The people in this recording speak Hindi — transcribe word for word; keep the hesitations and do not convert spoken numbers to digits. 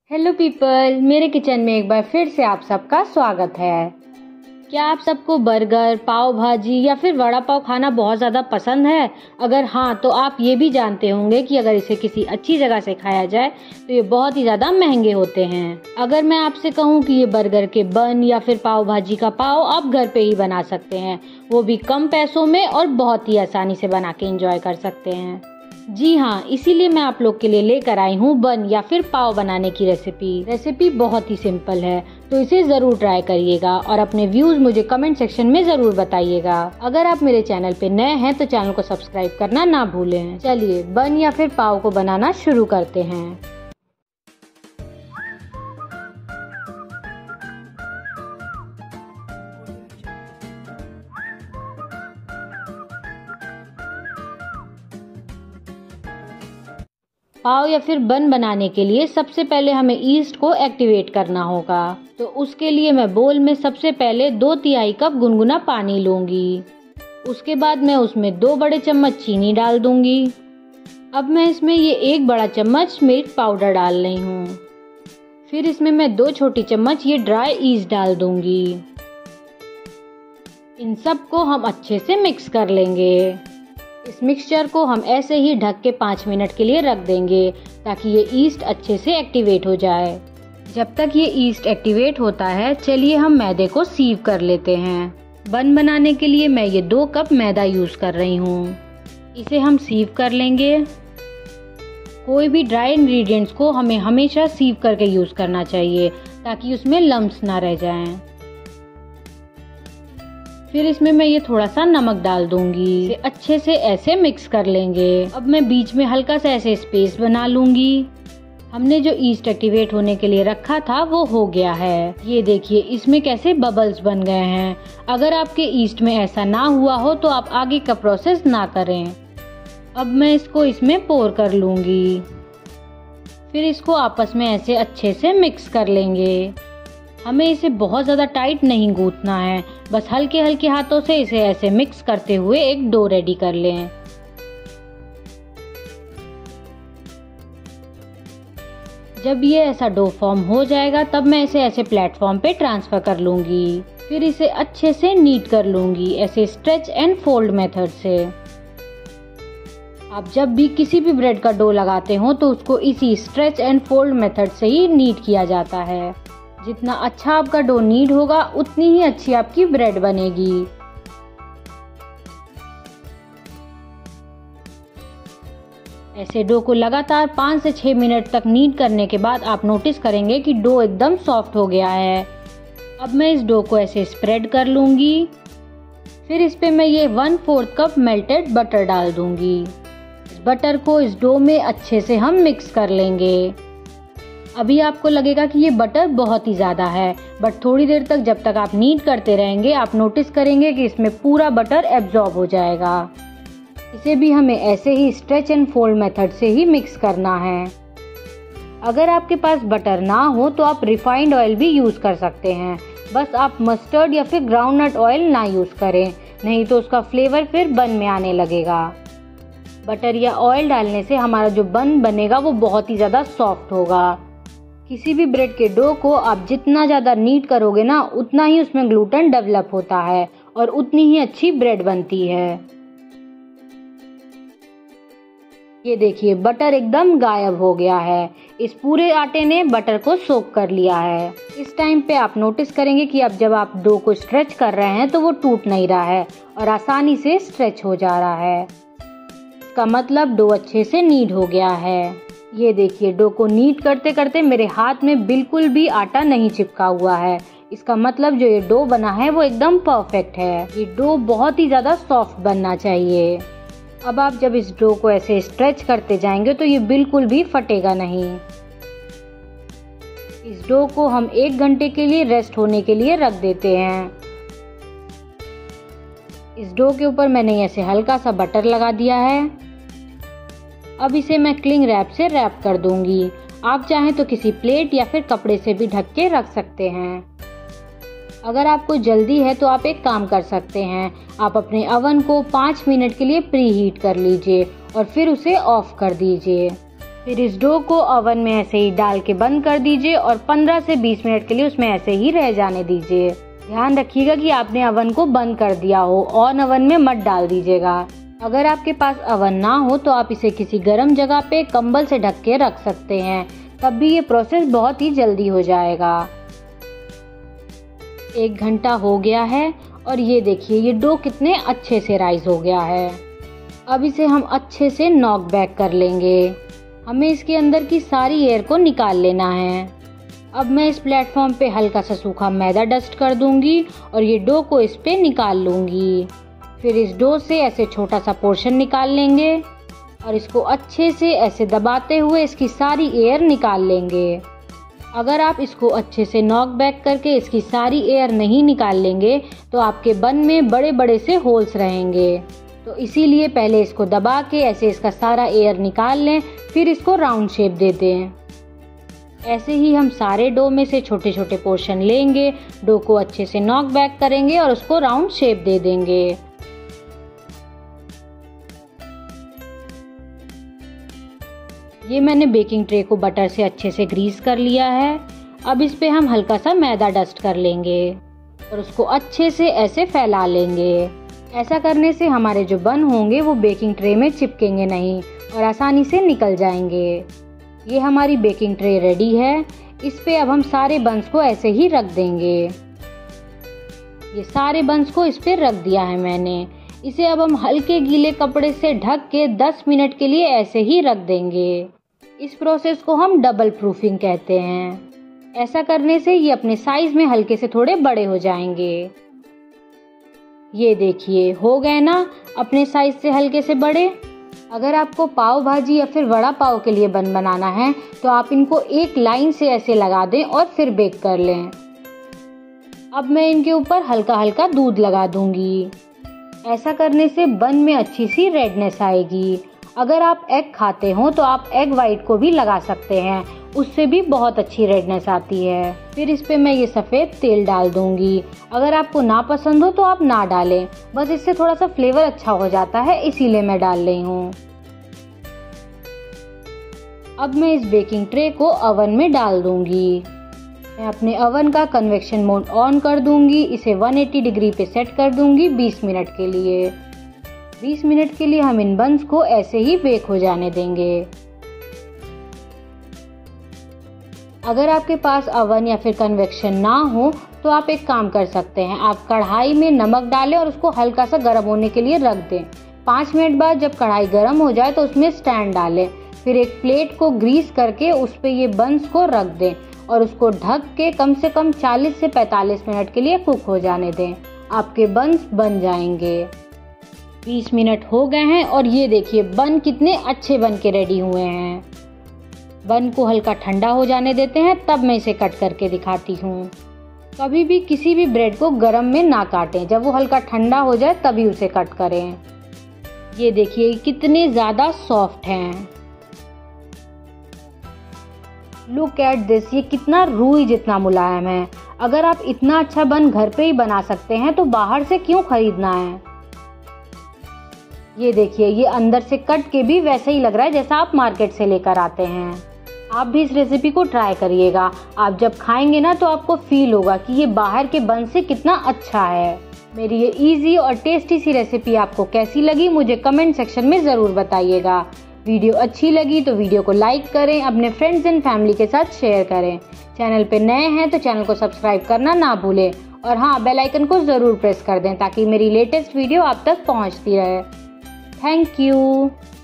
हेलो पीपल, मेरे किचन में एक बार फिर से आप सबका स्वागत है। क्या आप सबको बर्गर, पाव भाजी या फिर वड़ा पाव खाना बहुत ज़्यादा पसंद है? अगर हाँ, तो आप ये भी जानते होंगे कि अगर इसे किसी अच्छी जगह से खाया जाए तो ये बहुत ही ज़्यादा महंगे होते हैं। अगर मैं आपसे कहूँ कि ये बर्गर के बन या फिर पाव भाजी का पाव आप घर पे ही बना सकते हैं, वो भी कम पैसों में और बहुत ही आसानी से बना के एंजॉय कर सकते हैं। जी हाँ, इसीलिए मैं आप लोग के लिए लेकर आई हूँ बन या फिर पाव बनाने की रेसिपी। रेसिपी बहुत ही सिंपल है, तो इसे जरूर ट्राई करिएगा और अपने व्यूज मुझे कमेंट सेक्शन में जरूर बताइएगा। अगर आप मेरे चैनल पे नए हैं तो चैनल को सब्सक्राइब करना ना भूलें। चलिए बन या फिर पाव को बनाना शुरू करते हैं। पाव या फिर बन बनाने के लिए सबसे पहले हमें ईस्ट को एक्टिवेट करना होगा। तो उसके लिए मैं बोल में सबसे पहले दो तिहाई कप गुनगुना पानी लूंगी। उसके बाद मैं उसमें दो बड़े चम्मच चीनी डाल दूंगी। अब मैं इसमें ये एक बड़ा चम्मच मिल्क पाउडर डाल रही हूँ। फिर इसमें मैं दो छोटी चम्मच ये ड्राई ईस्ट डाल दूंगी। इन सब को हम अच्छे से मिक्स कर लेंगे। इस मिक्सचर को हम ऐसे ही ढक के पाँच मिनट के लिए रख देंगे ताकि ये ईस्ट अच्छे से एक्टिवेट हो जाए। जब तक ये ईस्ट एक्टिवेट होता है, चलिए हम मैदे को सीव कर लेते हैं। बन बनाने के लिए मैं ये दो कप मैदा यूज कर रही हूँ। इसे हम सीव कर लेंगे। कोई भी ड्राई इंग्रेडिएंट्स को हमें हमेशा सीव करके यूज करना चाहिए ताकि उसमें लम्प्स ना रह जाएं। फिर इसमें मैं ये थोड़ा सा नमक डाल दूंगी। इसे अच्छे से ऐसे मिक्स कर लेंगे। अब मैं बीच में हल्का सा ऐसे स्पेस बना लूंगी। हमने जो ईस्ट एक्टिवेट होने के लिए रखा था वो हो गया है। ये देखिए इसमें कैसे बबल्स बन गए हैं। अगर आपके ईस्ट में ऐसा ना हुआ हो तो आप आगे का प्रोसेस ना करें। अब मैं इसको इसमें पोर कर लूंगी। फिर इसको आपस में ऐसे अच्छे से मिक्स कर लेंगे। हमें इसे बहुत ज़्यादा टाइट नहीं गूंथना है, बस हल्के हल्के हाथों से इसे ऐसे मिक्स करते हुए एक डो रेडी कर लें। जब ये ऐसा डो फॉर्म हो जाएगा तब मैं इसे ऐसे प्लेटफॉर्म पे ट्रांसफर कर लूंगी। फिर इसे अच्छे से नीट कर लूंगी ऐसे स्ट्रेच एंड फोल्ड मेथड से। आप जब भी किसी भी ब्रेड का डो लगाते हो तो उसको इसी स्ट्रेच एंड फोल्ड मेथड से ही नीट किया जाता है। जितना अच्छा आपका डो नीड होगा उतनी ही अच्छी आपकी ब्रेड बनेगी। ऐसे डो को लगातार पाँच से छह मिनट तक नीट करने के बाद आप नोटिस करेंगे कि डो एकदम सॉफ्ट हो गया है। अब मैं इस डो को ऐसे स्प्रेड कर लूंगी। फिर इस पे मैं ये one fourth cup melted butter डाल दूंगी। इस बटर को इस डो में अच्छे से हम मिक्स कर लेंगे। अभी आपको लगेगा कि ये बटर बहुत ही ज़्यादा है, बट थोड़ी देर तक जब तक आप नीट करते रहेंगे आप नोटिस करेंगे कि इसमें पूरा बटर एब्जॉर्ब हो जाएगा। इसे भी हमें ऐसे ही स्ट्रेच एंड फोल्ड मेथड से ही मिक्स करना है। अगर आपके पास बटर ना हो तो आप रिफाइंड ऑयल भी यूज़ कर सकते हैं, बस आप मस्टर्ड या फिर ग्राउंडनट ऑयल ना यूज़ करें, नहीं तो उसका फ्लेवर फिर बन में आने लगेगा। बटर या ऑयल डालने से हमारा जो बन बनेगा वो बहुत ही ज़्यादा सॉफ्ट होगा। किसी भी ब्रेड के डो को आप जितना ज़्यादा नीट करोगे ना उतना ही उसमें ग्लूटेन डेवलप होता है और उतनी ही अच्छी ब्रेड बनती है। ये देखिए बटर एकदम गायब हो गया है। इस पूरे आटे ने बटर को सोक कर लिया है। इस टाइम पे आप नोटिस करेंगे कि अब जब आप डो को स्ट्रेच कर रहे हैं तो वो टूट नहीं रहा है और आसानी से स्ट्रेच हो जा रहा है। इसका मतलब डो अच्छे से नीट हो गया है। ये देखिए डो को नीट करते करते मेरे हाथ में बिल्कुल भी आटा नहीं चिपका हुआ है। इसका मतलब जो ये डो बना है वो एकदम परफेक्ट है। ये डो बहुत ही ज्यादा सॉफ्ट बनना चाहिए। अब आप जब इस डो को ऐसे स्ट्रेच करते जाएंगे तो ये बिल्कुल भी फटेगा नहीं। इस डो को हम एक घंटे के लिए रेस्ट होने के लिए रख देते हैं। इस डो के ऊपर मैंने ऐसे हल्का सा बटर लगा दिया है। अब इसे मैं क्लिंग रैप से रैप कर दूंगी। आप चाहें तो किसी प्लेट या फिर कपड़े से भी ढक के रख सकते हैं। अगर आपको जल्दी है तो आप एक काम कर सकते हैं, आप अपने अवन को पाँच मिनट के लिए प्री हीट कर लीजिए और फिर उसे ऑफ कर दीजिए। फिर इस डो को ओवन में ऐसे ही डाल के बंद कर दीजिए और पंद्रह से बीस मिनट के लिए उसमें ऐसे ही रह जाने दीजिए। ध्यान रखिएगा कि आपने ओवन को बंद कर दिया हो, ऑन ओवन में मत डाल दीजिएगा। अगर आपके पास ओवन ना हो तो आप इसे किसी गर्म जगह पे कंबल से ढक के रख सकते हैं, तब भी ये प्रोसेस बहुत ही जल्दी हो जाएगा। एक घंटा हो गया है और ये देखिए ये डो कितने अच्छे से राइज हो गया है। अब इसे हम अच्छे से नॉक बैक कर लेंगे। हमें इसके अंदर की सारी एयर को निकाल लेना है। अब मैं इस प्लेटफॉर्म पे हल्का सा सूखा मैदा डस्ट कर दूंगी और ये डो को इस पे निकाल लूंगी। फिर इस डो से ऐसे छोटा सा पोर्शन निकाल लेंगे और इसको अच्छे से ऐसे दबाते हुए इसकी सारी एयर निकाल लेंगे। अगर आप इसको अच्छे से नॉक बैक करके इसकी सारी एयर नहीं निकाल लेंगे तो आपके बन में बड़े बड़े से होल्स रहेंगे। तो इसीलिए पहले इसको दबा के ऐसे इसका सारा एयर निकाल लें, फिर इसको राउंड शेप दे दें। ऐसे ही हम सारे डो में से छोटे छोटे पोर्शन लेंगे, डो को अच्छे से नॉक बैक करेंगे और उसको राउंड शेप दे देंगे। ये मैंने बेकिंग ट्रे को बटर से अच्छे से ग्रीस कर लिया है। अब इस पे हम हल्का सा मैदा डस्ट कर लेंगे और उसको अच्छे से ऐसे फैला लेंगे। ऐसा करने से हमारे जो बन होंगे वो बेकिंग ट्रे में चिपकेंगे नहीं और आसानी से निकल जाएंगे। ये हमारी बेकिंग ट्रे रेडी है। इस पे अब हम सारे बंस को ऐसे ही रख देंगे। ये सारे बंस को इस पे रख दिया है मैंने। इसे अब हम हल्के गीले कपड़े से ढक के दस मिनट के लिए ऐसे ही रख देंगे। इस प्रोसेस को हम डबल प्रूफिंग कहते हैं। ऐसा करने से ये अपने साइज में हल्के से थोड़े बड़े हो जाएंगे। ये देखिए हो गए ना अपने साइज से हल्के से बड़े। अगर आपको पाव भाजी या फिर वड़ा पाव के लिए बन बनाना है तो आप इनको एक लाइन से ऐसे लगा दें और फिर बेक कर लें। अब मैं इनके ऊपर हल्का हल्का दूध लगा दूंगी। ऐसा करने से बन में अच्छी सी रेडनेस आएगी। अगर आप एग खाते हो तो आप एग वाइट को भी लगा सकते हैं, उससे भी बहुत अच्छी रेडनेस आती है। फिर इस पे मैं ये सफ़ेद तेल डाल दूंगी। अगर आपको ना पसंद हो तो आप ना डालें, बस इससे थोड़ा सा फ्लेवर अच्छा हो जाता है, इसीलिए मैं डाल रही हूँ। अब मैं इस बेकिंग ट्रे को ओवन में डाल दूंगी। मैं अपने ओवन का कन्वेक्शन मोड ऑन कर दूंगी। इसे एक सौ अस्सी डिग्री पे सेट कर दूंगी बीस मिनट के लिए। बीस मिनट के लिए हम इन बंस को ऐसे ही बेक हो जाने देंगे। अगर आपके पास ओवन या फिर कन्वेक्शन ना हो तो आप एक काम कर सकते हैं, आप कढ़ाई में नमक डालें और उसको हल्का सा गर्म होने के लिए रख दें। पाँच मिनट बाद जब कढ़ाई गर्म हो जाए तो उसमें स्टैंड डालें। फिर एक प्लेट को ग्रीस करके उस पे ये बंस को रख दें और उसको ढक के कम से कम चालीस से पैंतालीस मिनट के लिए कुक हो जाने दें। आपके बंस बन जाएंगे। बीस मिनट हो गए हैं और ये देखिए बन कितने अच्छे बन के रेडी हुए हैं। बन को हल्का ठंडा हो जाने देते हैं, तब मैं इसे कट करके दिखाती हूँ। कभी भी किसी भी ब्रेड को गर्म में ना काटें, जब वो हल्का ठंडा हो जाए तभी उसे कट करें। ये देखिए कितने ज़्यादा सॉफ्ट हैं। लुक एट दिस, ये कितना रूई जितना मुलायम है। अगर आप इतना अच्छा बन घर पे ही बना सकते हैं तो बाहर से क्यों खरीदना है। ये देखिए ये अंदर से कट के भी वैसे ही लग रहा है जैसा आप मार्केट से लेकर आते हैं। आप भी इस रेसिपी को ट्राई करिएगा। आप जब खाएंगे ना तो आपको फील होगा कि ये बाहर के बन से कितना अच्छा है। मेरी ये इजी और टेस्टी सी रेसिपी आपको कैसी लगी मुझे कमेंट सेक्शन में ज़रूर बताइएगा। वीडियो अच्छी लगी तो वीडियो को लाइक करें, अपने फ्रेंड्स एंड फैमिली के साथ शेयर करें। चैनल पे नए हैं तो चैनल को सब्सक्राइब करना ना भूलें और हाँ बेल आइकन को ज़रूर प्रेस कर दें ताकि मेरी लेटेस्ट वीडियो आप तक पहुंचती रहे। Thank you.